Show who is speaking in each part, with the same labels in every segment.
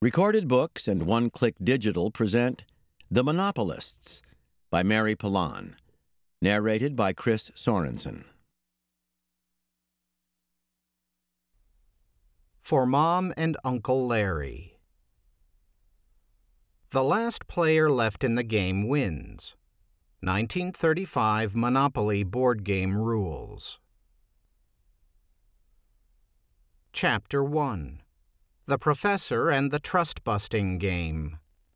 Speaker 1: Recorded Books and One-Click Digital present The Monopolists by Mary Pilon, narrated by Chris Sorensen.
Speaker 2: For Mom and Uncle Larry. The last player left in the game wins. 1935 Monopoly board game rules. Chapter 1. The Professor and the Trust-Busting Game.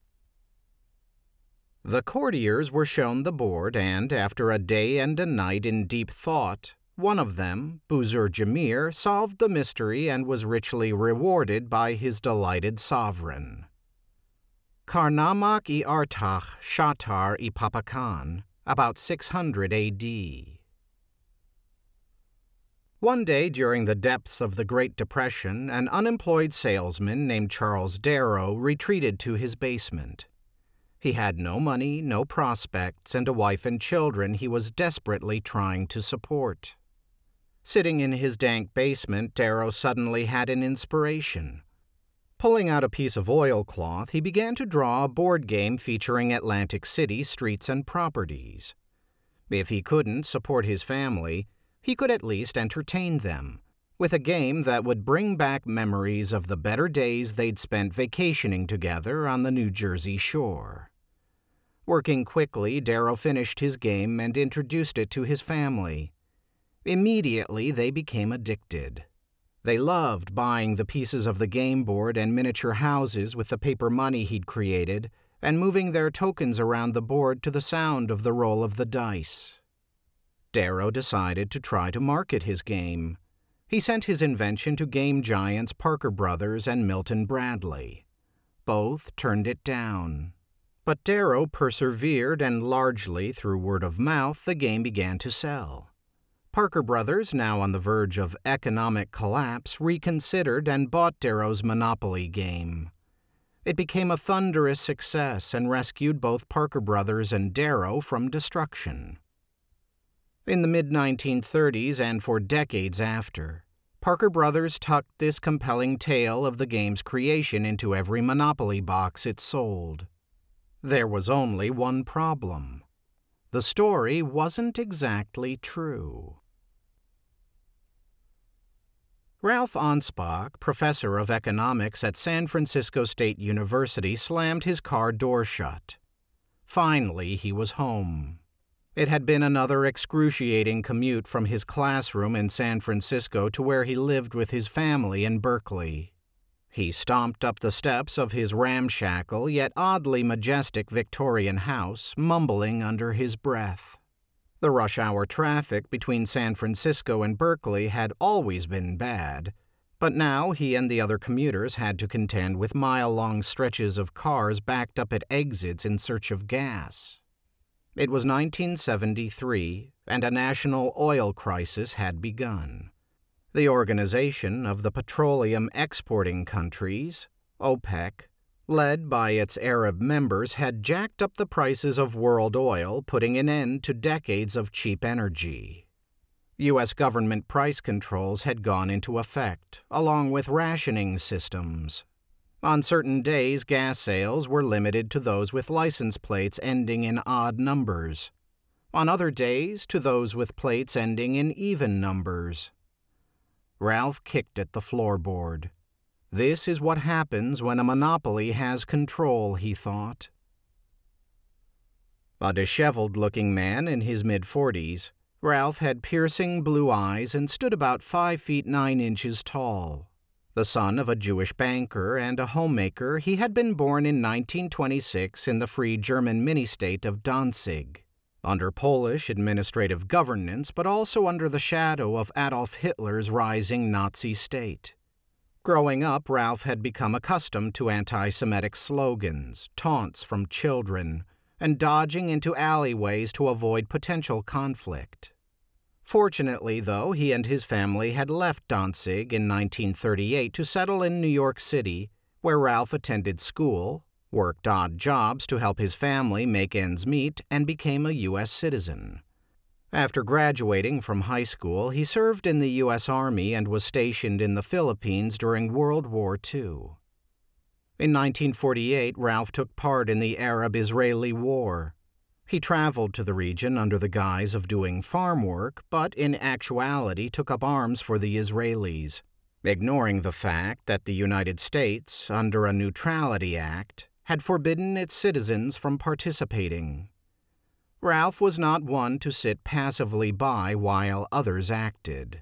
Speaker 2: The courtiers were shown the board, and after a day and a night in deep thought, one of them, Buzur Jamir, solved the mystery and was richly rewarded by his delighted sovereign. Karnamak I Artach Shatar I Papakan, about 600 A.D. One day during the depths of the Great Depression, an unemployed salesman named Charles Darrow retreated to his basement. He had no money, no prospects, and a wife and children he was desperately trying to support. Sitting in his dank basement, Darrow suddenly had an inspiration. Pulling out a piece of oilcloth, he began to draw a board game featuring Atlantic City streets and properties. If he couldn't support his family, he could at least entertain them, with a game that would bring back memories of the better days they'd spent vacationing together on the New Jersey shore. Working quickly, Darrow finished his game and introduced it to his family. Immediately, they became addicted. They loved buying the pieces of the game board and miniature houses with the paper money he'd created and moving their tokens around the board to the sound of the roll of the dice. Darrow decided to try to market his game. He sent his invention to game giants Parker Brothers and Milton Bradley. Both turned it down. But Darrow persevered, and largely through word of mouth, the game began to sell. Parker Brothers, now on the verge of economic collapse, reconsidered and bought Darrow's Monopoly game. It became a thunderous success and rescued both Parker Brothers and Darrow from destruction. In the mid-1930s and for decades after, Parker Brothers tucked this compelling tale of the game's creation into every Monopoly box it sold. There was only one problem. The story wasn't exactly true. Ralph Anspach, professor of economics at San Francisco State University, slammed his car door shut. Finally, he was home. It had been another excruciating commute from his classroom in San Francisco to where he lived with his family in Berkeley. He stomped up the steps of his ramshackle yet oddly majestic Victorian house, mumbling under his breath. The rush-hour traffic between San Francisco and Berkeley had always been bad, but now he and the other commuters had to contend with mile-long stretches of cars backed up at exits in search of gas. It was 1973, and a national oil crisis had begun. The Organization of the Petroleum Exporting Countries, OPEC, led by its Arab members, had jacked up the prices of world oil, putting an end to decades of cheap energy. U.S. government price controls had gone into effect, along with rationing systems. On certain days, gas sales were limited to those with license plates ending in odd numbers. On other days, to those with plates ending in even numbers. Ralph kicked at the floorboard. This is what happens when a monopoly has control, he thought. A disheveled-looking man in his mid-40s, Ralph had piercing blue eyes and stood about 5 feet 9 inches tall. The son of a Jewish banker and a homemaker, he had been born in 1926 in the free German mini-state of Danzig, under Polish administrative governance, but also under the shadow of Adolf Hitler's rising Nazi state. Growing up, Ralph had become accustomed to anti-Semitic slogans, taunts from children, and dodging into alleyways to avoid potential conflict. Fortunately, though, he and his family had left Danzig in 1938 to settle in New York City, where Ralph attended school, worked odd jobs to help his family make ends meet, and became a U.S. citizen. After graduating from high school, he served in the U.S. Army and was stationed in the Philippines during World War II. In 1948, Ralph took part in the Arab-Israeli War. He traveled to the region under the guise of doing farm work, but in actuality took up arms for the Israelis, ignoring the fact that the United States, under a Neutrality Act, had forbidden its citizens from participating. Ralph was not one to sit passively by while others acted.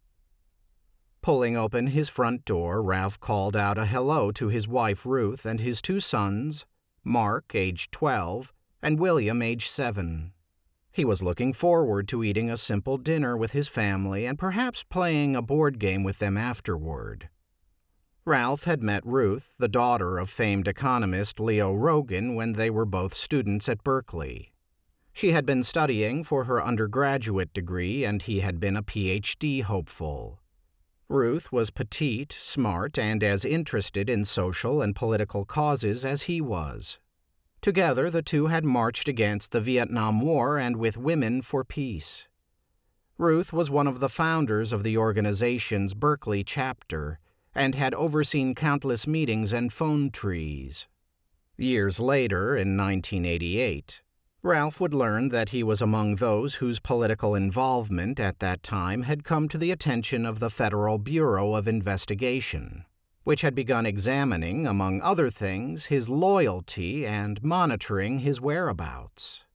Speaker 2: Pulling open his front door, Ralph called out a hello to his wife Ruth and his two sons, Mark, age 12, and William, age 7. He was looking forward to eating a simple dinner with his family and perhaps playing a board game with them afterward. Ralph had met Ruth, the daughter of famed economist Leo Rogan, when they were both students at Berkeley. She had been studying for her undergraduate degree, and he had been a PhD hopeful. Ruth was petite, smart, and as interested in social and political causes as he was. Together, the two had marched against the Vietnam War and with Women for Peace. Ruth was one of the founders of the organization's Berkeley chapter and had overseen countless meetings and phone trees. Years later, in 1988, Ralph would learn that he was among those whose political involvement at that time had come to the attention of the Federal Bureau of Investigation, which had begun examining, among other things, his loyalty and monitoring his whereabouts.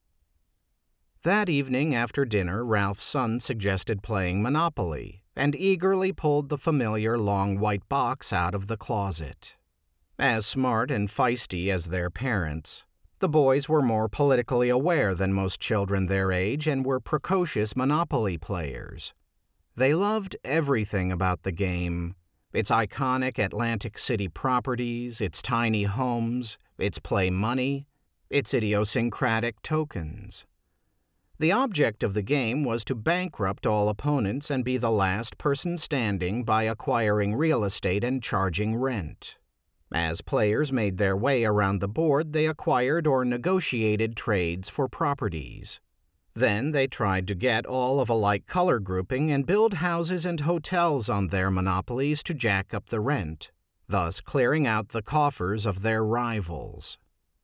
Speaker 2: That evening after dinner, Ralph's son suggested playing Monopoly and eagerly pulled the familiar long white box out of the closet. As smart and feisty as their parents, the boys were more politically aware than most children their age and were precocious Monopoly players. They loved everything about the game: its iconic Atlantic City properties, its tiny homes, its play money, its idiosyncratic tokens. The object of the game was to bankrupt all opponents and be the last person standing by acquiring real estate and charging rent. As players made their way around the board, they acquired or negotiated trades for properties. Then they tried to get all of a like color grouping and build houses and hotels on their monopolies to jack up the rent, thus clearing out the coffers of their rivals.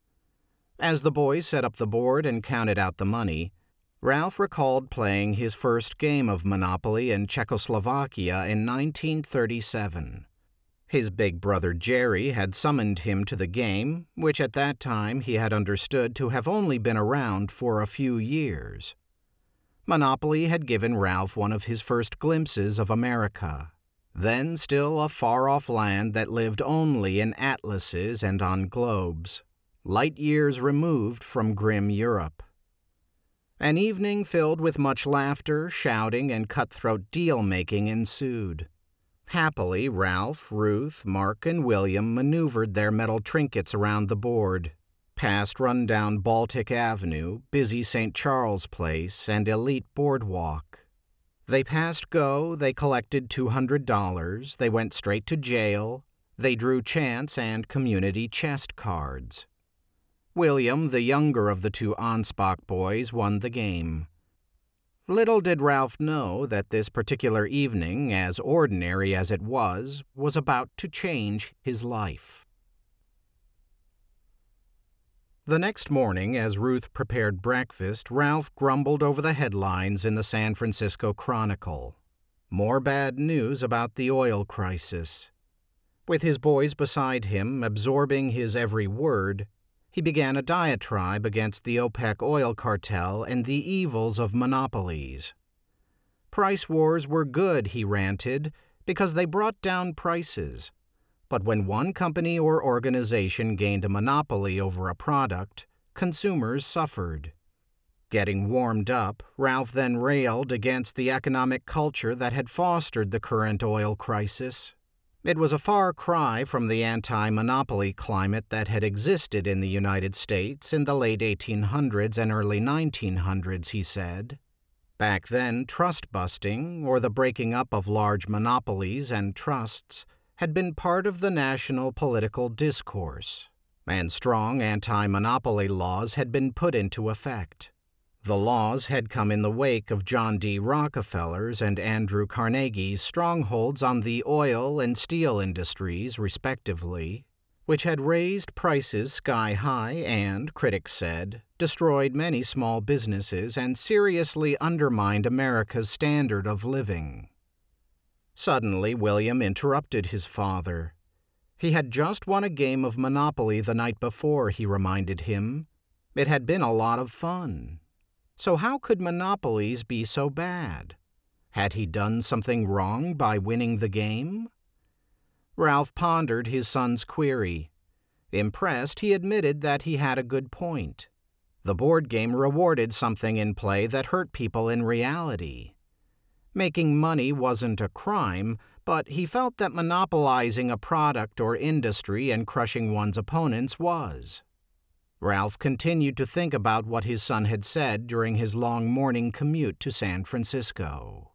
Speaker 2: As the boys set up the board and counted out the money, Ralph recalled playing his first game of Monopoly in Czechoslovakia in 1937. His big brother Jerry had summoned him to the game, which at that time he had understood to have only been around for a few years. Monopoly had given Ralph one of his first glimpses of America, then still a far-off land that lived only in atlases and on globes, light years removed from grim Europe. An evening filled with much laughter, shouting, and cutthroat deal-making ensued. Happily, Ralph, Ruth, Mark, and William maneuvered their metal trinkets around the board, past run-down Baltic Avenue, busy St. Charles Place, and Elite Boardwalk. They passed go, they collected $200, they went straight to jail, they drew chance and community chest cards. William, the younger of the two Anspach boys, won the game. Little did Ralph know that this particular evening, as ordinary as it was about to change his life. The next morning, as Ruth prepared breakfast, Ralph grumbled over the headlines in the San Francisco Chronicle. More bad news about the oil crisis. With his boys beside him, absorbing his every word, he began a diatribe against the OPEC oil cartel and the evils of monopolies. Price wars were good, he ranted, because they brought down prices. But when one company or organization gained a monopoly over a product, consumers suffered. Getting warmed up, Ralph then railed against the economic culture that had fostered the current oil crisis. It was a far cry from the anti-monopoly climate that had existed in the United States in the late 1800s and early 1900s, he said. Back then, trust-busting, or the breaking up of large monopolies and trusts, had been part of the national political discourse, and strong anti-monopoly laws had been put into effect. The laws had come in the wake of John D. Rockefeller's and Andrew Carnegie's strongholds on the oil and steel industries, respectively, which had raised prices sky high and, critics said, destroyed many small businesses and seriously undermined America's standard of living. Suddenly, William interrupted his father. He had just won a game of Monopoly the night before, he reminded him. It had been a lot of fun. So how could monopolies be so bad? Had he done something wrong by winning the game? Ralph pondered his son's query. Impressed, he admitted that he had a good point. The board game rewarded something in play that hurt people in reality. Making money wasn't a crime, but he felt that monopolizing a product or industry and crushing one's opponents was. Ralph continued to think about what his son had said during his long morning commute to San Francisco.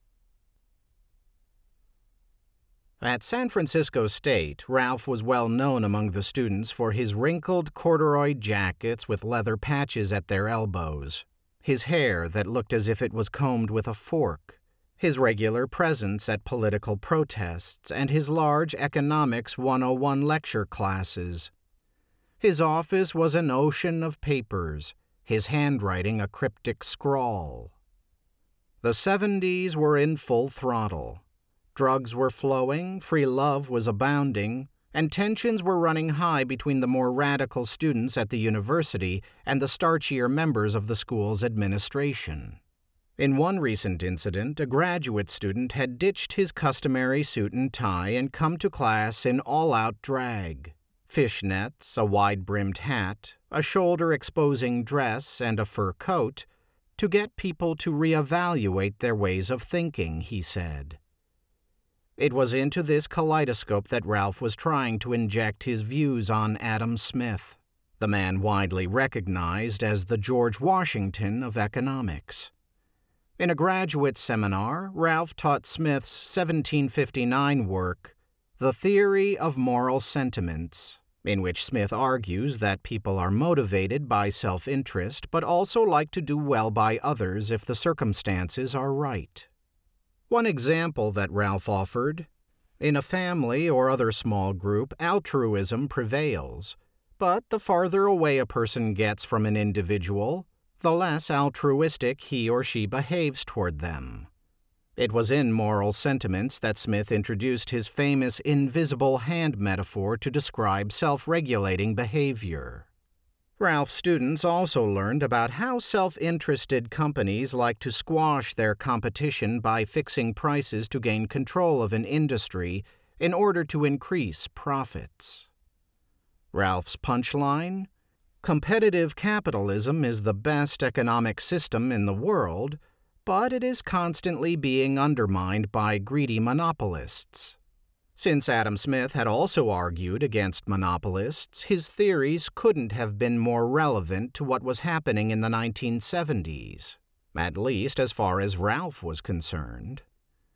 Speaker 2: At San Francisco State, Ralph was well known among the students for his wrinkled corduroy jackets with leather patches at their elbows, his hair that looked as if it was combed with a fork, his regular presence at political protests, and his large Economics 101 lecture classes. His office was an ocean of papers, his handwriting a cryptic scrawl. The 70s were in full throttle. Drugs were flowing, free love was abounding, and tensions were running high between the more radical students at the university and the starchier members of the school's administration. In one recent incident, a graduate student had ditched his customary suit and tie and come to class in all-out drag. Fishnets, a wide-brimmed hat, a shoulder-exposing dress, and a fur coat, to get people to reevaluate their ways of thinking, he said. It was into this kaleidoscope that Ralph was trying to inject his views on Adam Smith, the man widely recognized as the George Washington of economics. In a graduate seminar, Ralph taught Smith's 1759 work, The Theory of Moral Sentiments, in which Smith argues that people are motivated by self-interest but also like to do well by others if the circumstances are right. One example that Ralph offered: in a family or other small group, altruism prevails, but the farther away a person gets from an individual, the less altruistic he or she behaves toward them. It was in Moral Sentiments that Smith introduced his famous invisible hand metaphor to describe self-regulating behavior. Ralph's students also learned about how self-interested companies like to squash their competition by fixing prices to gain control of an industry in order to increase profits. Ralph's punchline: competitive capitalism is the best economic system in the world, but it is constantly being undermined by greedy monopolists. Since Adam Smith had also argued against monopolists, his theories couldn't have been more relevant to what was happening in the 1970s, at least as far as Ralph was concerned.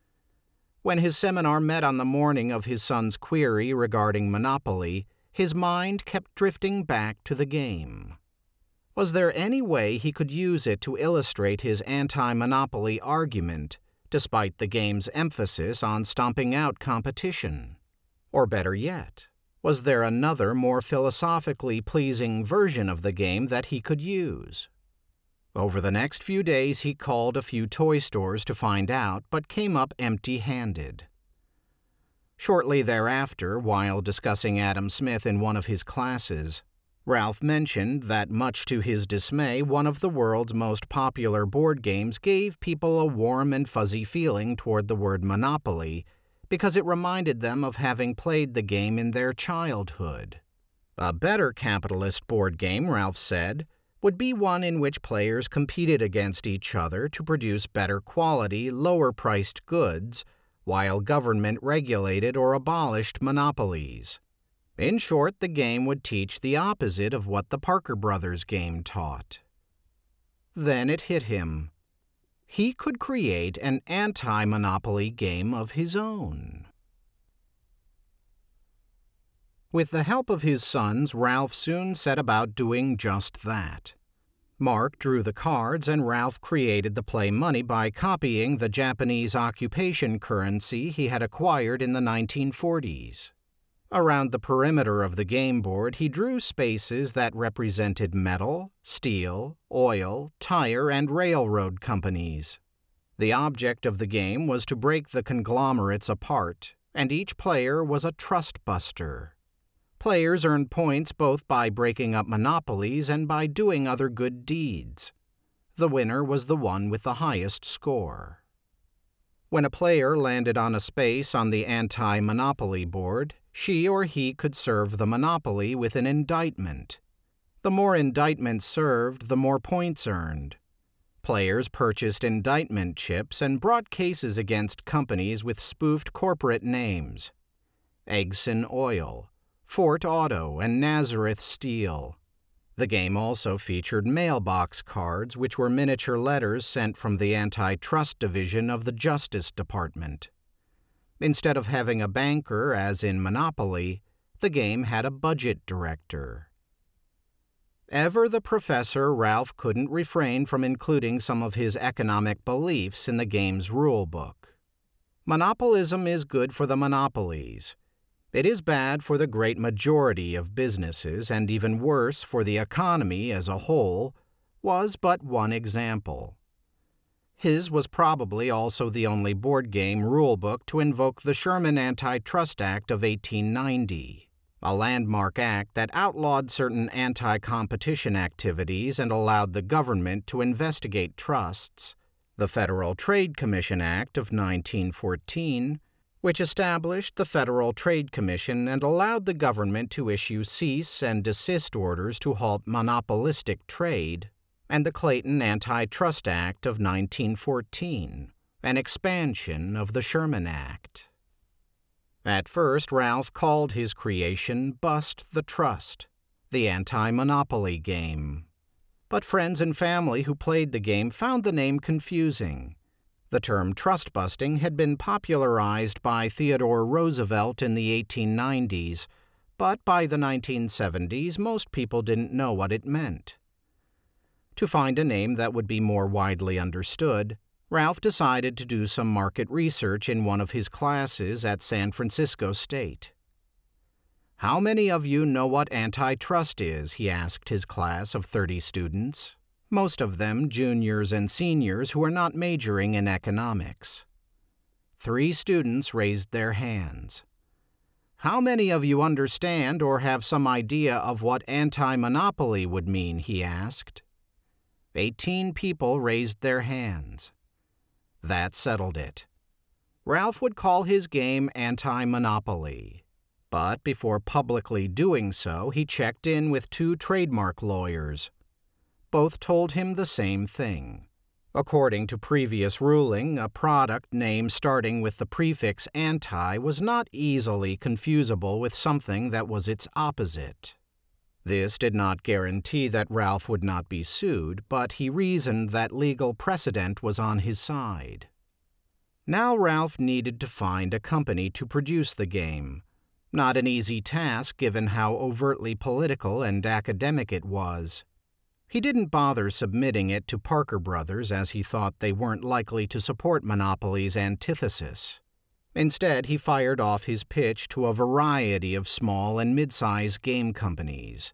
Speaker 2: When his seminar met on the morning of his son's query regarding Monopoly, his mind kept drifting back to the game. Was there any way he could use it to illustrate his anti-monopoly argument, despite the game's emphasis on stomping out competition? Or better yet, was there another, more philosophically pleasing version of the game that he could use? Over the next few days he called a few toy stores to find out, but came up empty-handed. Shortly thereafter, while discussing Adam Smith in one of his classes, Ralph mentioned that, much to his dismay, one of the world's most popular board games gave people a warm and fuzzy feeling toward the word monopoly because it reminded them of having played the game in their childhood. A better capitalist board game, Ralph said, would be one in which players competed against each other to produce better quality, lower-priced goods, while government regulated or abolished monopolies. In short, the game would teach the opposite of what the Parker Brothers game taught. Then it hit him. He could create an anti-monopoly game of his own. With the help of his sons, Ralph soon set about doing just that. Mark drew the cards, and Ralph created the play money by copying the Japanese occupation currency he had acquired in the 1940s. Around the perimeter of the game board, he drew spaces that represented metal, steel, oil, tire, and railroad companies. The object of the game was to break the conglomerates apart, and each player was a trust buster. Players earned points both by breaking up monopolies and by doing other good deeds. The winner was the one with the highest score. When a player landed on a space on the anti-monopoly board, she or he could serve the monopoly with an indictment. The more indictments served, the more points earned. Players purchased indictment chips and brought cases against companies with spoofed corporate names: Egson Oil, Fort Auto, and Nazareth Steel. The game also featured mailbox cards, which were miniature letters sent from the antitrust division of the Justice Department. Instead of having a banker, as in Monopoly, the game had a budget director. Ever the professor, Ralph couldn't refrain from including some of his economic beliefs in the game's rulebook. Monopolism is good for the monopolies. It is bad for the great majority of businesses, and even worse for the economy as a whole, was but one example. His was probably also the only board game rulebook to invoke the Sherman Antitrust Act of 1890, a landmark act that outlawed certain anti-competition activities and allowed the government to investigate trusts, the Federal Trade Commission Act of 1914, which established the Federal Trade Commission and allowed the government to issue cease and desist orders to halt monopolistic trade, and the Clayton Antitrust Act of 1914, an expansion of the Sherman Act. At first, Ralph called his creation Bust the Trust, the anti-monopoly game. But friends and family who played the game found the name confusing. The term trust busting had been popularized by Theodore Roosevelt in the 1890s, but by the 1970s most people didn't know what it meant. To find a name that would be more widely understood, Ralph decided to do some market research in one of his classes at San Francisco State. "How many of you know what antitrust is?" he asked his class of 30 students, most of them juniors and seniors who are not majoring in economics. 3 students raised their hands. "How many of you understand or have some idea of what anti-monopoly would mean?" he asked. 18 people raised their hands. That settled it. Ralph would call his game Anti-Monopoly. But before publicly doing so, he checked in with 2 trademark lawyers. Both told him the same thing. According to previous ruling, a product name starting with the prefix anti was not easily confusable with something that was its opposite. This did not guarantee that Ralph would not be sued, but he reasoned that legal precedent was on his side. Now Ralph needed to find a company to produce the game. Not an easy task given how overtly political and academic it was. He didn't bother submitting it to Parker Brothers as he thought they weren't likely to support Monopoly's antithesis. Instead, he fired off his pitch to a variety of small and mid-sized game companies.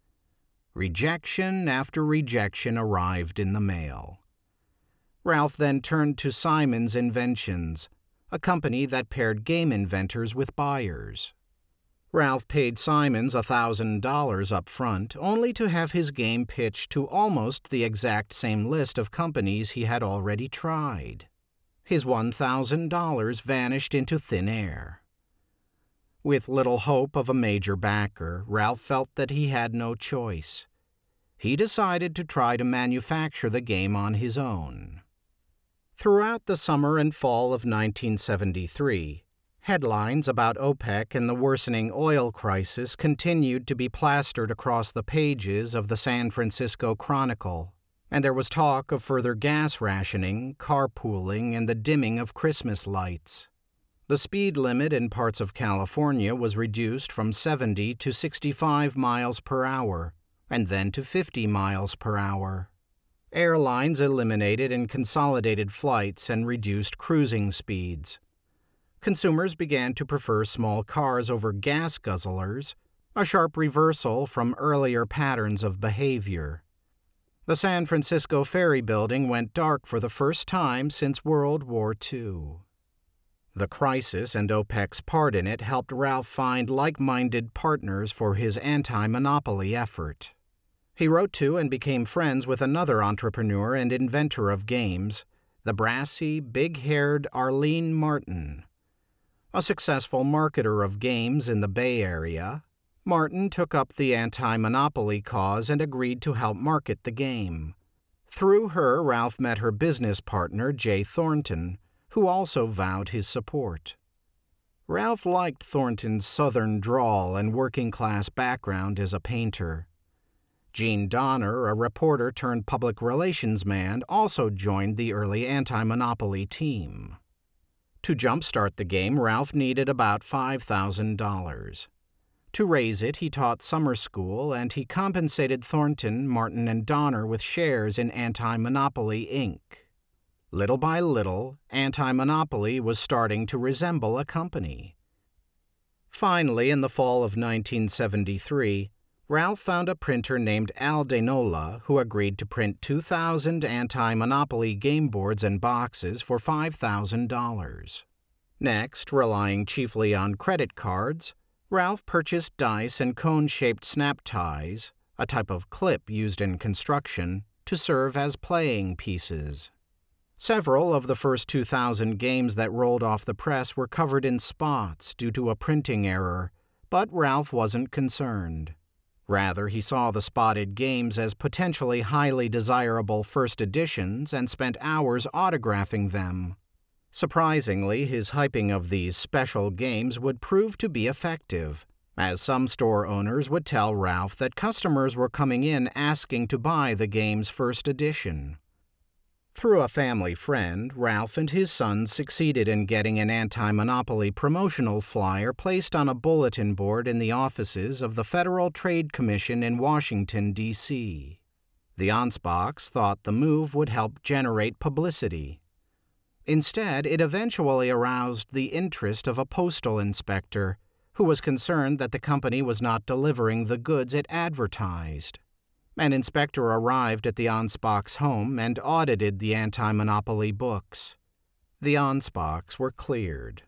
Speaker 2: Rejection after rejection arrived in the mail. Ralph then turned to Simon's Inventions, a company that paired game inventors with buyers. Ralph paid Simons $1,000 up front, only to have his game pitched to almost the exact same list of companies he had already tried. His $1,000 vanished into thin air. With little hope of a major backer, Ralph felt that he had no choice. He decided to try to manufacture the game on his own. Throughout the summer and fall of 1973, headlines about OPEC and the worsening oil crisis continued to be plastered across the pages of the San Francisco Chronicle, and there was talk of further gas rationing, carpooling, and the dimming of Christmas lights. The speed limit in parts of California was reduced from 70 to 65 miles per hour, and then to 50 miles per hour. Airlines eliminated and consolidated flights and reduced cruising speeds. Consumers began to prefer small cars over gas guzzlers, a sharp reversal from earlier patterns of behavior. The San Francisco Ferry Building went dark for the first time since World War II. The crisis and OPEC's part in it helped Ralph find like-minded partners for his anti-monopoly effort. He wrote to and became friends with another entrepreneur and inventor of games, the brassy, big-haired Arlene Martin. A successful marketer of games in the Bay Area, Martin took up the anti-monopoly cause and agreed to help market the game. Through her, Ralph met her business partner, Jay Thornton, who also vowed his support. Ralph liked Thornton's southern drawl and working-class background as a painter. Gene Donner, a reporter turned public relations man, also joined the early anti-monopoly team. To jumpstart the game, Ralph needed about $5,000. To raise it, he taught summer school, and he compensated Thornton, Martin, and Donner with shares in Anti-Monopoly, Inc. Little by little, Anti-Monopoly was starting to resemble a company. Finally, in the fall of 1973, Ralph found a printer named Al Denola who agreed to print 2,000 anti-monopoly game boards and boxes for $5,000. Next, relying chiefly on credit cards, Ralph purchased dice and cone-shaped snap ties, a type of clip used in construction, to serve as playing pieces. Several of the first 2,000 games that rolled off the press were covered in spots due to a printing error, but Ralph wasn't concerned. Rather, he saw the spotted games as potentially highly desirable first editions and spent hours autographing them. Surprisingly, his hyping of these special games would prove to be effective, as some store owners would tell Ralph that customers were coming in asking to buy the game's first edition. Through a family friend, Ralph and his sons succeeded in getting an anti-monopoly promotional flyer placed on a bulletin board in the offices of the Federal Trade Commission in Washington, D.C. The Anspachs thought the move would help generate publicity. Instead, it eventually aroused the interest of a postal inspector, who was concerned that the company was not delivering the goods it advertised. An inspector arrived at the Anspachs' home and audited the anti-monopoly books. The Anspachs were cleared.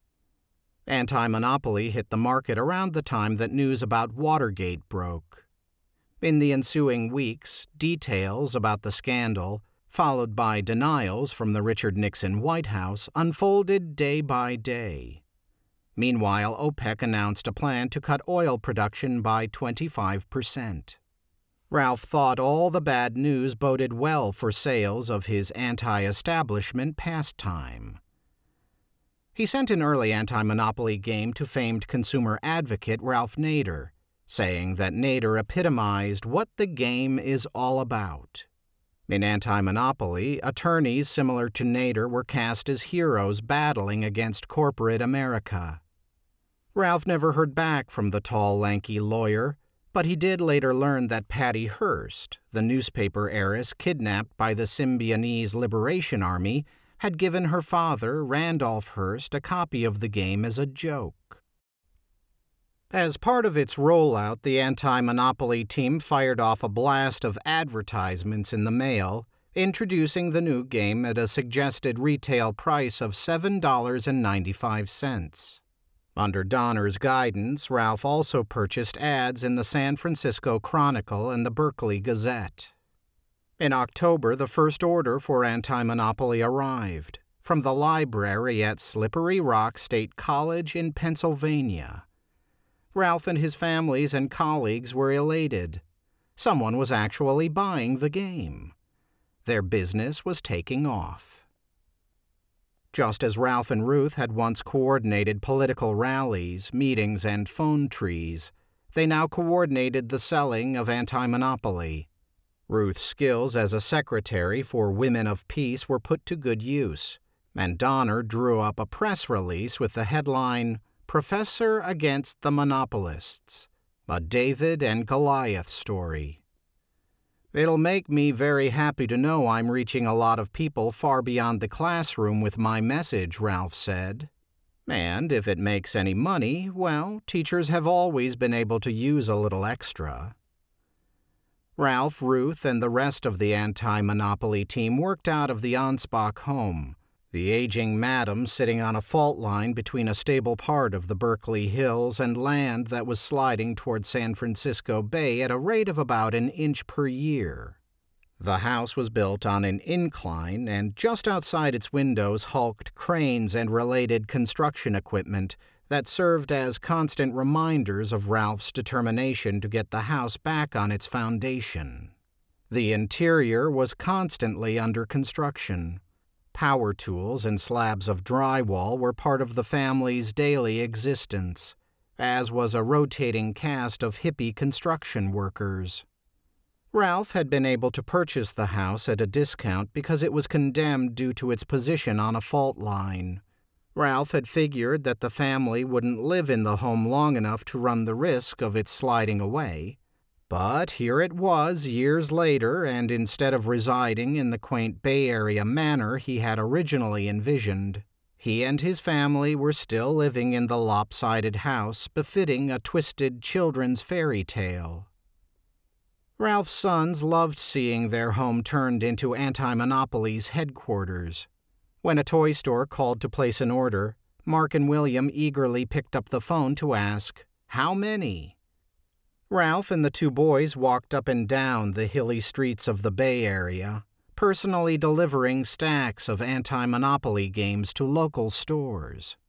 Speaker 2: Anti-monopoly hit the market around the time that news about Watergate broke. In the ensuing weeks, details about the scandal, followed by denials from the Richard Nixon White House, unfolded day by day. Meanwhile, OPEC announced a plan to cut oil production by 25%. Ralph thought all the bad news boded well for sales of his anti-establishment pastime. He sent an early anti-monopoly game to famed consumer advocate Ralph Nader, saying that Nader epitomized what the game is all about. In anti-monopoly, attorneys similar to Nader were cast as heroes battling against corporate America. Ralph never heard back from the tall, lanky lawyer, but he did later learn that Patty Hearst, the newspaper heiress kidnapped by the Symbionese Liberation Army, had given her father, Randolph Hearst, a copy of the game as a joke. As part of its rollout, the anti-monopoly team fired off a blast of advertisements in the mail, introducing the new game at a suggested retail price of $7.95. Under Donner's guidance, Ralph also purchased ads in the San Francisco Chronicle and the Berkeley Gazette. In October, the first order for anti-monopoly arrived, from the library at Slippery Rock State College in Pennsylvania. Ralph and his families and colleagues were elated. Someone was actually buying the game. Their business was taking off. Just as Ralph and Ruth had once coordinated political rallies, meetings, and phone trees, they now coordinated the selling of anti-monopoly. Ruth's skills as a secretary for Women of Peace were put to good use, and Donner drew up a press release with the headline, "Professor Against the Monopolists, a David and Goliath Story." "It'll make me very happy to know I'm reaching a lot of people far beyond the classroom with my message," Ralph said. And if it makes any money, well, teachers have always been able to use a little extra. Ralph, Ruth, and the rest of the anti-monopoly team worked out of the Anspach home, the aging madam sitting on a fault line between a stable part of the Berkeley Hills and land that was sliding toward San Francisco Bay at a rate of about an inch per year. The house was built on an incline, and just outside its windows hulked cranes and related construction equipment that served as constant reminders of Ralph's determination to get the house back on its foundation. The interior was constantly under construction. Power tools and slabs of drywall were part of the family's daily existence, as was a rotating cast of hippie construction workers. Ralph had been able to purchase the house at a discount because it was condemned due to its position on a fault line. Ralph had figured that the family wouldn't live in the home long enough to run the risk of its sliding away. But here it was years later, and instead of residing in the quaint Bay Area manor he had originally envisioned, he and his family were still living in the lopsided house befitting a twisted children's fairy tale. Ralph's sons loved seeing their home turned into Anti-Monopoly's headquarters. When a toy store called to place an order, Mark and William eagerly picked up the phone to ask, "How many?" Ralph and the two boys walked up and down the hilly streets of the Bay Area, personally delivering stacks of anti-monopoly games to local stores.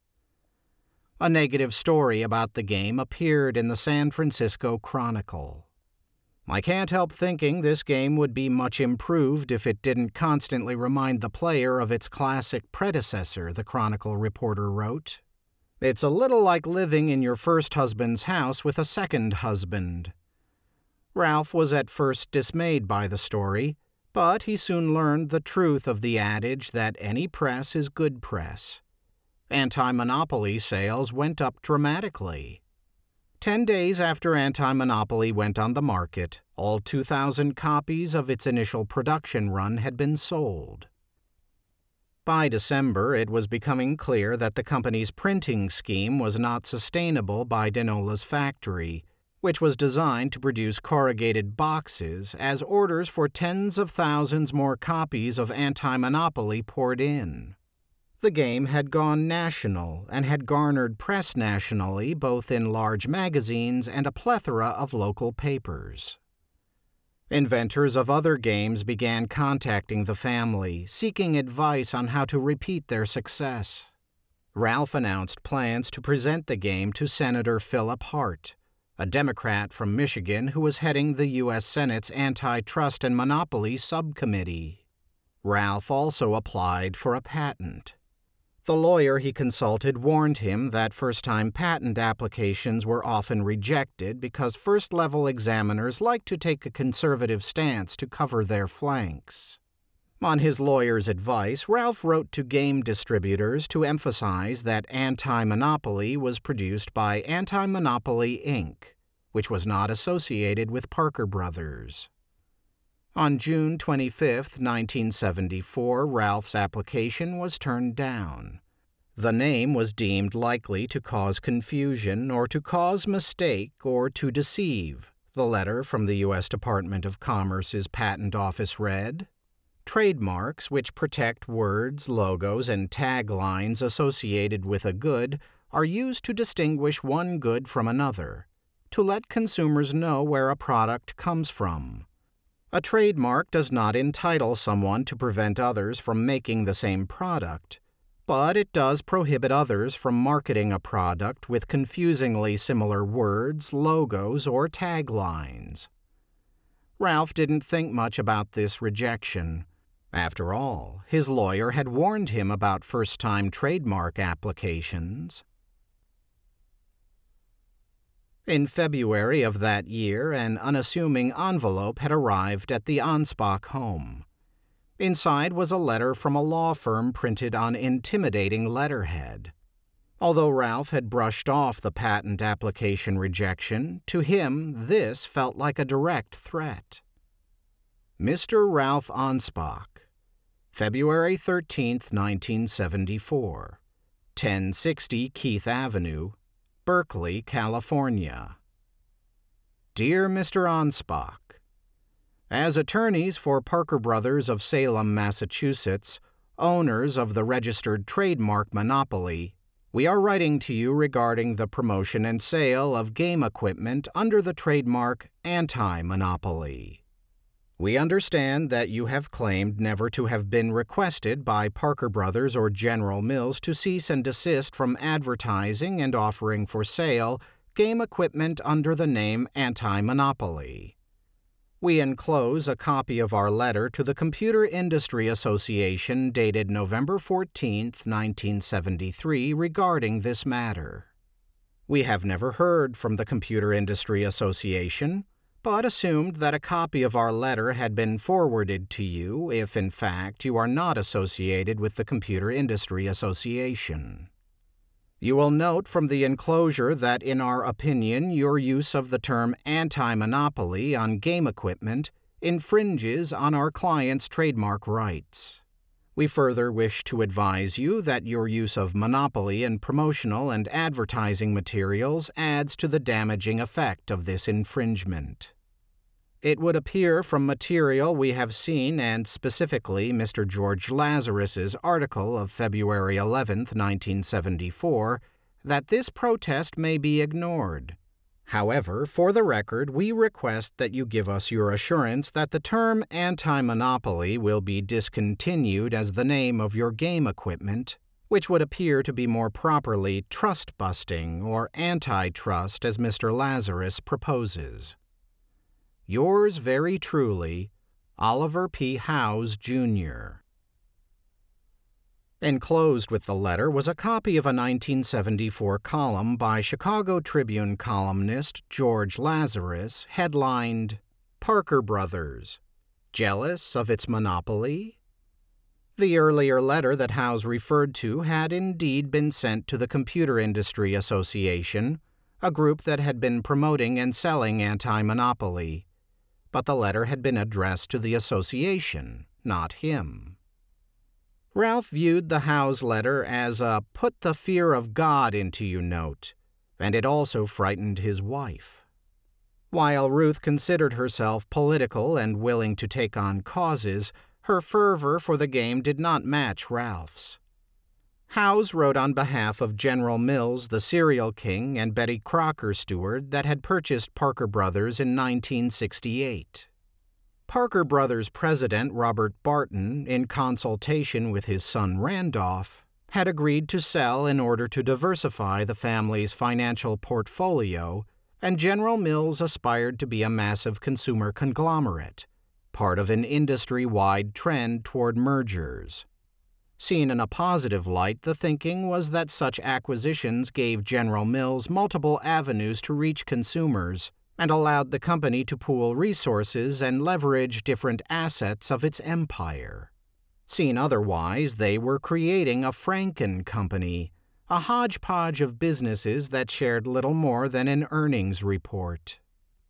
Speaker 2: A negative story about the game appeared in the San Francisco Chronicle. "I can't help thinking this game would be much improved if it didn't constantly remind the player of its classic predecessor," the Chronicle reporter wrote. "It's a little like living in your first husband's house with a second husband." Ralph was at first dismayed by the story, but he soon learned the truth of the adage that any press is good press. Anti-monopoly sales went up dramatically. 10 days after Anti-Monopoly went on the market, all 2,000 copies of its initial production run had been sold. By December, it was becoming clear that the company's printing scheme was not sustainable by Dinola's factory, which was designed to produce corrugated boxes, as orders for tens of thousands more copies of Anti-Monopoly poured in. The game had gone national and had garnered press nationally both in large magazines and a plethora of local papers. Inventors of other games began contacting the family, seeking advice on how to repeat their success. Ralph announced plans to present the game to Senator Philip Hart, a Democrat from Michigan who was heading the U.S. Senate's Antitrust and Monopoly Subcommittee. Ralph also applied for a patent. The lawyer he consulted warned him that first-time patent applications were often rejected because first-level examiners like to take a conservative stance to cover their flanks. On his lawyer's advice, Ralph wrote to game distributors to emphasize that Anti-Monopoly was produced by Anti-Monopoly Inc., which was not associated with Parker Brothers. On June 25, 1974, Ralph's application was turned down. The name was deemed likely to cause confusion or to cause mistake or to deceive, the letter from the U.S. Department of Commerce's Patent Office read. Trademarks which protect words, logos, and taglines associated with a good are used to distinguish one good from another, to let consumers know where a product comes from. A trademark does not entitle someone to prevent others from making the same product, but it does prohibit others from marketing a product with confusingly similar words, logos, or taglines. Ralph didn't think much about this rejection. After all, his lawyer had warned him about first-time trademark applications. In February of that year, an unassuming envelope had arrived at the Anspach home. Inside was a letter from a law firm printed on intimidating letterhead. Although Ralph had brushed off the patent application rejection, to him this felt like a direct threat. Mr. Ralph Anspach, February 13, 1974. 1060 Keith Avenue, Berkeley, California. Dear Mr. Anspach, as attorneys for Parker Brothers of Salem, Massachusetts, owners of the registered trademark Monopoly, we are writing to you regarding the promotion and sale of game equipment under the trademark Anti-Monopoly. We understand that you have claimed never to have been requested by Parker Brothers or General Mills to cease and desist from advertising and offering for sale game equipment under the name Anti-Monopoly. We enclose a copy of our letter to the Computer Industry Association dated November 14, 1973, regarding this matter. We have never heard from the Computer Industry Association, but assumed that a copy of our letter had been forwarded to you if, in fact, you are not associated with the Computer Industry Association. You will note from the enclosure that, in our opinion, your use of the term anti-monopoly on game equipment infringes on our client's trademark rights. We further wish to advise you that your use of monopoly in promotional and advertising materials adds to the damaging effect of this infringement. It would appear from material we have seen, and specifically Mr. George Lazarus's article of February 11, 1974, that this protest may be ignored. However, for the record, we request that you give us your assurance that the term anti-monopoly will be discontinued as the name of your game equipment, which would appear to be more properly trust-busting or antitrust as Mr. Lazarus proposes. Yours very truly, Oliver P. Howes, Jr. Enclosed with the letter was a copy of a 1974 column by Chicago Tribune columnist George Lazarus, headlined, "Parker Brothers, Jealous of Its Monopoly?" The earlier letter that Howes referred to had indeed been sent to the Computer Industry Association, a group that had been promoting and selling anti-monopoly, but the letter had been addressed to the association, not him. Ralph viewed the Howes letter as a "put the fear of God into you" note, and it also frightened his wife. While Ruth considered herself political and willing to take on causes, her fervor for the game did not match Ralph's. Howes wrote on behalf of General Mills, the cereal king, and Betty Crocker steward that had purchased Parker Brothers in 1968. Parker Brothers president Robert Barton, in consultation with his son Randolph, had agreed to sell in order to diversify the family's financial portfolio, and General Mills aspired to be a massive consumer conglomerate, part of an industry-wide trend toward mergers. Seen in a positive light, the thinking was that such acquisitions gave General Mills multiple avenues to reach consumers and allowed the company to pool resources and leverage different assets of its empire. Seen otherwise, they were creating a Franken company, a hodgepodge of businesses that shared little more than an earnings report.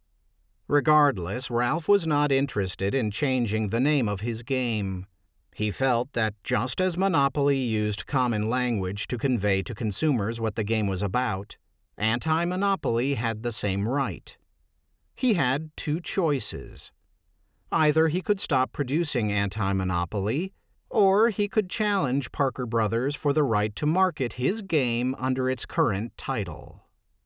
Speaker 2: Regardless, Ralph was not interested in changing the name of his game. He felt that just as Monopoly used common language to convey to consumers what the game was about, anti-monopoly had the same right. He had two choices. Either he could stop producing anti-monopoly, or he could challenge Parker Brothers for the right to market his game under its current title.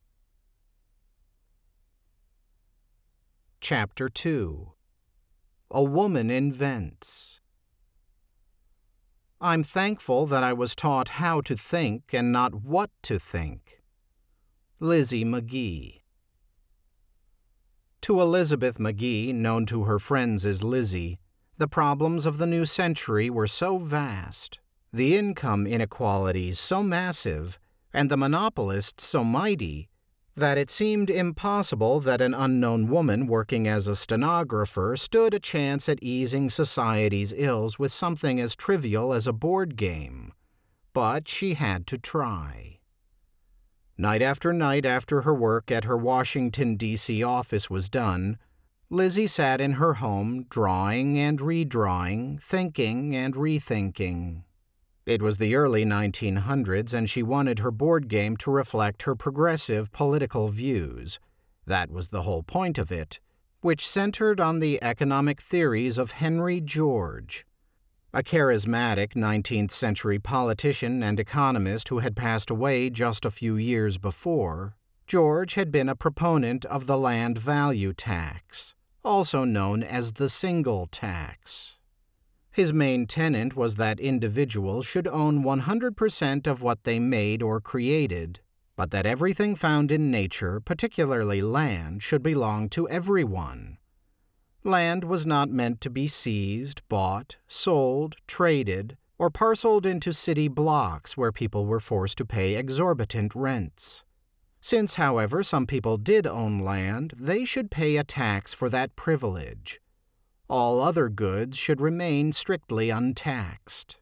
Speaker 2: Chapter 2. A Woman Invents. I'm thankful that I was taught how to think and not what to think. Lizzie Magie. To Elizabeth Magie, known to her friends as Lizzie, the problems of the new century were so vast, the income inequalities so massive, and the monopolists so mighty, that it seemed impossible that an unknown woman working as a stenographer stood a chance at easing society's ills with something as trivial as a board game. But she had to try. Night after her work at her Washington, D.C. office was done, Lizzie sat in her home, drawing and redrawing, thinking and rethinking. It was the early 1900s, and she wanted her board game to reflect her progressive political views. That was the whole point of it, which centered on the economic theories of Henry George, a charismatic 19th-century politician and economist who had passed away just a few years before. George had been a proponent of the land value tax, also known as the single tax. His main tenet was that individuals should own 100% of what they made or created, but that everything found in nature, particularly land, should belong to everyone. Land was not meant to be seized, bought, sold, traded, or parceled into city blocks where people were forced to pay exorbitant rents. Since, however, some people did own land, they should pay a tax for that privilege. All other goods should remain strictly untaxed.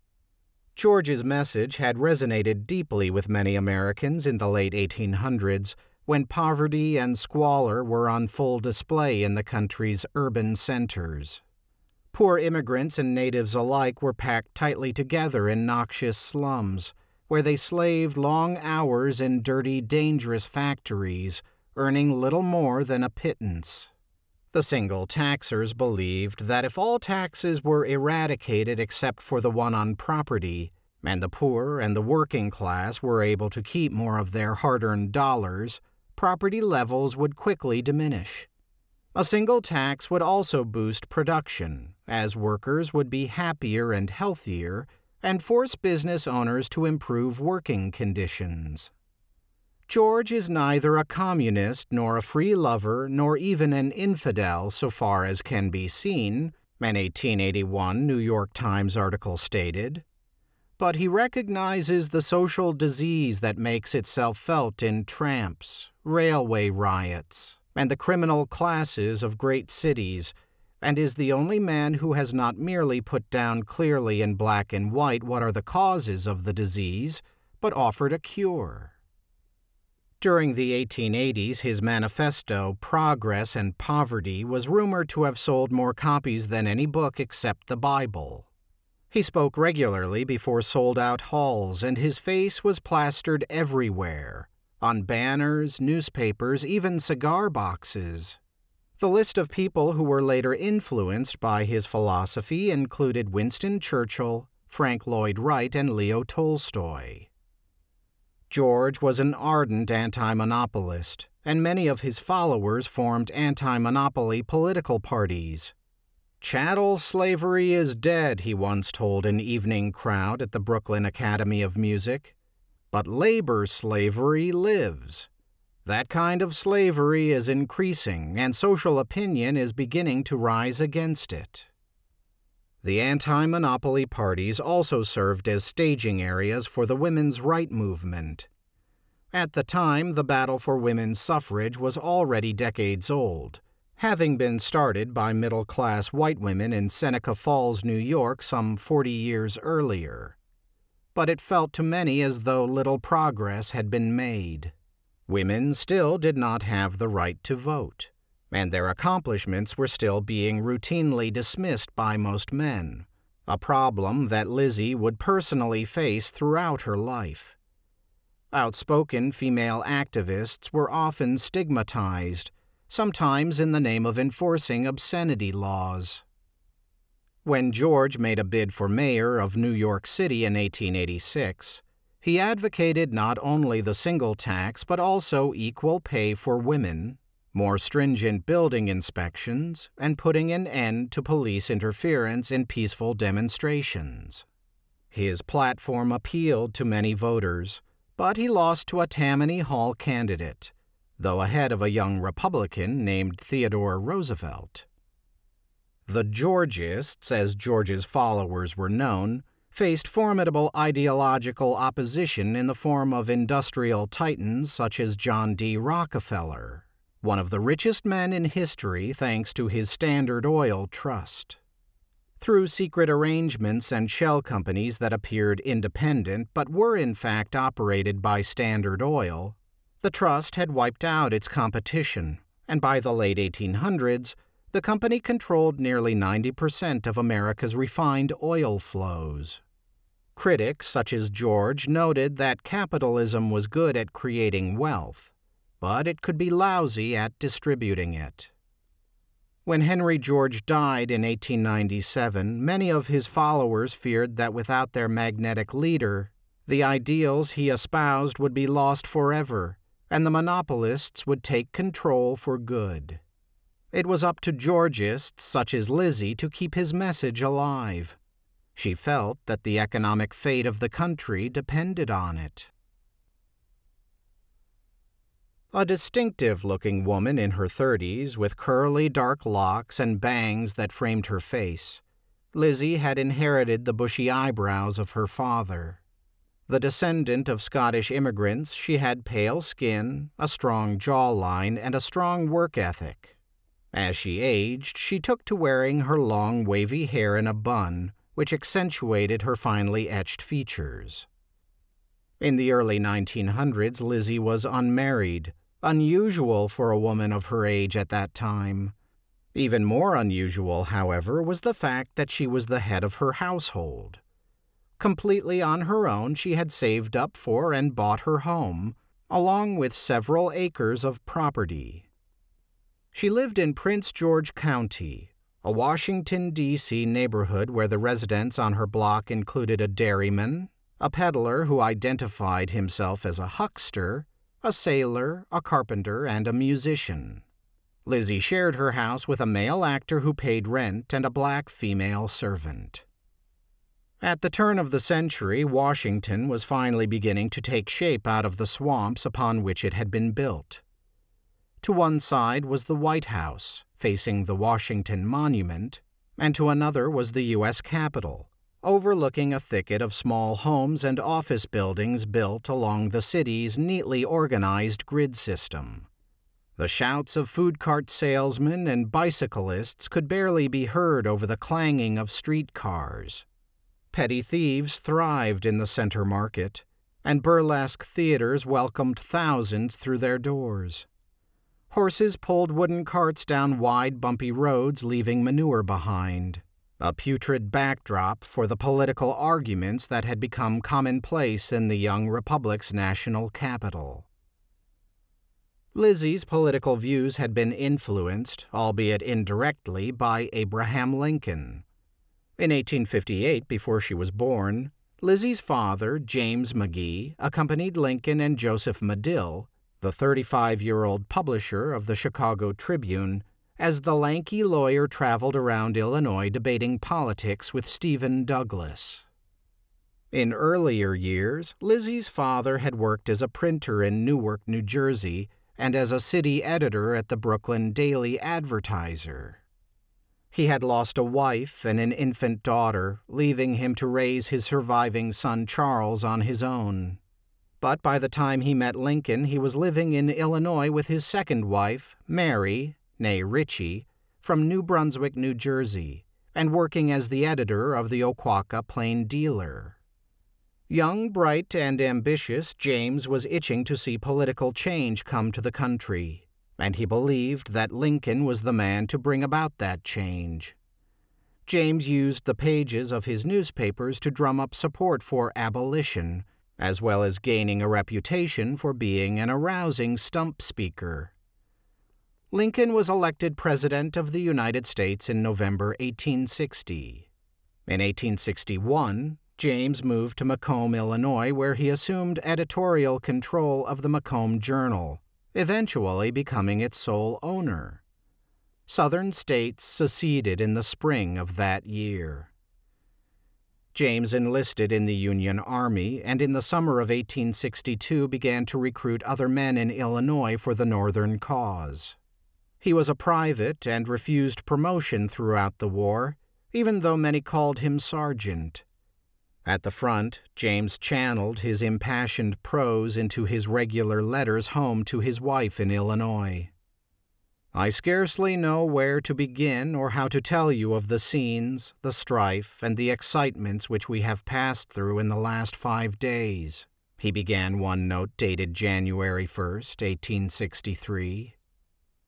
Speaker 2: George's message had resonated deeply with many Americans in the late 1800s, when poverty and squalor were on full display in the country's urban centers. Poor immigrants and natives alike were packed tightly together in noxious slums, where they slaved long hours in dirty, dangerous factories, earning little more than a pittance. The single taxers believed that if all taxes were eradicated except for the one on property, and the poor and the working class were able to keep more of their hard-earned dollars, property levels would quickly diminish. A single tax would also boost production, as workers would be happier and healthier, and force business owners to improve working conditions. George is neither a communist nor a free lover nor even an infidel so far as can be seen, an 1881 New York Times article stated, but he recognizes the social disease that makes itself felt in tramps, railway riots, and the criminal classes of great cities, and is the only man who has not merely put down clearly in black and white what are the causes of the disease, but offered a cure. During the 1880s, his manifesto, Progress and Poverty, was rumored to have sold more copies than any book except the Bible. He spoke regularly before sold-out halls, and his face was plastered everywhere, on banners, newspapers, even cigar boxes. The list of people who were later influenced by his philosophy included Winston Churchill, Frank Lloyd Wright, and Leo Tolstoy. George was an ardent anti-monopolist, and many of his followers formed anti-monopoly political parties. "Chattel slavery is dead," he once told an evening crowd at the Brooklyn Academy of Music. "But labor slavery lives. That kind of slavery is increasing, and social opinion is beginning to rise against it." The anti-monopoly parties also served as staging areas for the women's right movement. At the time, the battle for women's suffrage was already decades old, having been started by middle-class white women in Seneca Falls, New York, some 40 years earlier. But it felt to many as though little progress had been made. Women still did not have the right to vote, and their accomplishments were still being routinely dismissed by most men, a problem that Lizzie would personally face throughout her life. Outspoken female activists were often stigmatized, sometimes in the name of enforcing obscenity laws. When George made a bid for mayor of New York City in 1886, he advocated not only the single tax but also equal pay for women, more stringent building inspections, and putting an end to police interference in peaceful demonstrations. His platform appealed to many voters, but he lost to a Tammany Hall candidate, though ahead of a young Republican named Theodore Roosevelt. The Georgists, as George's followers were known, faced formidable ideological opposition in the form of industrial titans such as John D. Rockefeller, one of the richest men in history thanks to his Standard Oil Trust. Through secret arrangements and shell companies that appeared independent but were in fact operated by Standard Oil, the trust had wiped out its competition, and by the late 1800s, the company controlled nearly 90% of America's refined oil flows. Critics such as George noted that capitalism was good at creating wealth, but it could be lousy at distributing it. When Henry George died in 1897, many of his followers feared that without their magnetic leader, the ideals he espoused would be lost forever, and the monopolists would take control for good. It was up to Georgists such as Lizzie to keep his message alive. She felt that the economic fate of the country depended on it. A distinctive-looking woman in her 30s with curly dark locks and bangs that framed her face, Lizzie had inherited the bushy eyebrows of her father. The descendant of Scottish immigrants, she had pale skin, a strong jawline, and a strong work ethic. As she aged, she took to wearing her long wavy hair in a bun, which accentuated her finely etched features. In the early 1900s, Lizzie was unmarried, unusual for a woman of her age at that time. Even more unusual, however, was the fact that she was the head of her household. Completely on her own, she had saved up for and bought her home, along with several acres of property. She lived in Prince George County, a Washington, D.C. neighborhood where the residents on her block included a dairyman, a peddler who identified himself as a huckster, a sailor, a carpenter, and a musician. Lizzie shared her house with a male actor who paid rent and a black female servant. At the turn of the century, Washington was finally beginning to take shape out of the swamps upon which it had been built. To one side was the White House, facing the Washington Monument, and to another was the U.S. Capitol, overlooking a thicket of small homes and office buildings built along the city's neatly organized grid system. The shouts of food cart salesmen and bicyclists could barely be heard over the clanging of streetcars. Petty thieves thrived in the center market, and burlesque theaters welcomed thousands through their doors. Horses pulled wooden carts down wide, bumpy roads, leaving manure behind, a putrid backdrop for the political arguments that had become commonplace in the young republic's national capital. Lizzie's political views had been influenced, albeit indirectly, by Abraham Lincoln. In 1858, before she was born, Lizzie's father, James Magie, accompanied Lincoln and Joseph Medill, the 35-year-old publisher of the Chicago Tribune, as the lanky lawyer traveled around Illinois debating politics with Stephen Douglas. In earlier years, Lizzie's father had worked as a printer in Newark, New Jersey, and as a city editor at the Brooklyn Daily Advertiser. He had lost a wife and an infant daughter, leaving him to raise his surviving son Charles on his own. But by the time he met Lincoln, he was living in Illinois with his second wife, Mary, née Ritchie, from New Brunswick, New Jersey, and working as the editor of the Oquawka Plain Dealer. Young, bright, and ambitious, James was itching to see political change come to the country, and he believed that Lincoln was the man to bring about that change. James used the pages of his newspapers to drum up support for abolition, as well as gaining a reputation for being an arousing stump speaker. Lincoln was elected President of the United States in November 1860. In 1861, James moved to Macomb, Illinois, where he assumed editorial control of the Macomb Journal, eventually becoming its sole owner. Southern states seceded in the spring of that year. James enlisted in the Union Army and in the summer of 1862 began to recruit other men in Illinois for the Northern cause. He was a private and refused promotion throughout the war, even though many called him sergeant. At the front, James channeled his impassioned prose into his regular letters home to his wife in Illinois. I scarcely know where to begin or how to tell you of the scenes, the strife, and the excitements which we have passed through in the last 5 days, he began one note dated January 1st, 1863.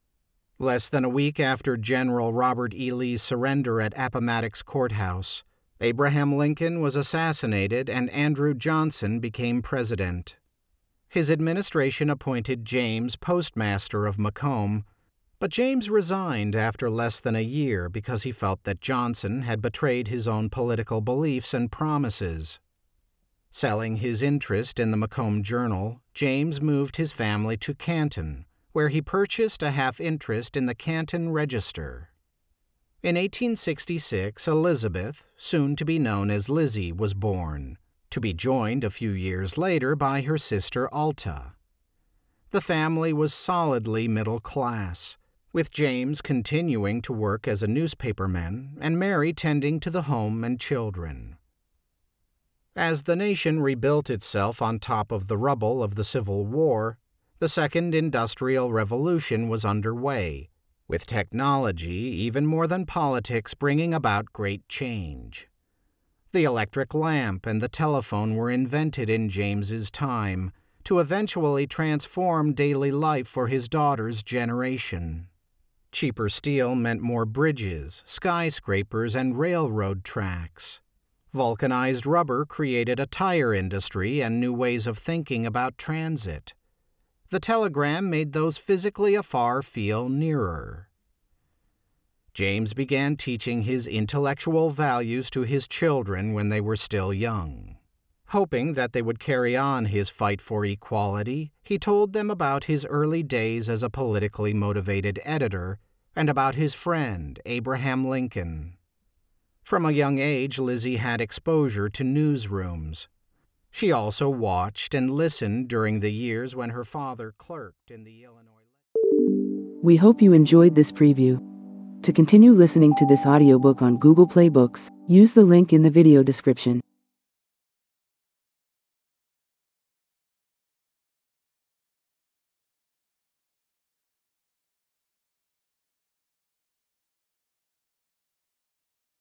Speaker 2: Less than a week after General Robert E. Lee's surrender at Appomattox Courthouse, Abraham Lincoln was assassinated and Andrew Johnson became president. His administration appointed James postmaster of Macomb, but James resigned after less than a year because he felt that Johnson had betrayed his own political beliefs and promises. Selling his interest in the Macomb Journal, James moved his family to Canton, where he purchased a half-interest in the Canton Register. In 1866, Elizabeth, soon to be known as Lizzie, was born, to be joined a few years later by her sister Alta. The family was solidly middle class, with James continuing to work as a newspaperman and Mary tending to the home and children. As the nation rebuilt itself on top of the rubble of the Civil War, the Second Industrial Revolution was underway, with technology, even more than politics, bringing about great change. The electric lamp and the telephone were invented in James's time to eventually transform daily life for his daughter's generation. Cheaper steel meant more bridges, skyscrapers, and railroad tracks. Vulcanized rubber created a tire industry and new ways of thinking about transit. The telegram made those physically afar feel nearer. James began teaching his intellectual values to his children when they were still young. Hoping that they would carry on his fight for equality, he told them about his early days as a politically motivated editor and about his friend, Abraham Lincoln. From a young age, Lizzie had exposure to newsrooms. She also watched and listened during the years when her father clerked in the Illinois.
Speaker 3: We hope you enjoyed this preview. To continue listening to this audiobook on Google Play Books, use the link in the video description.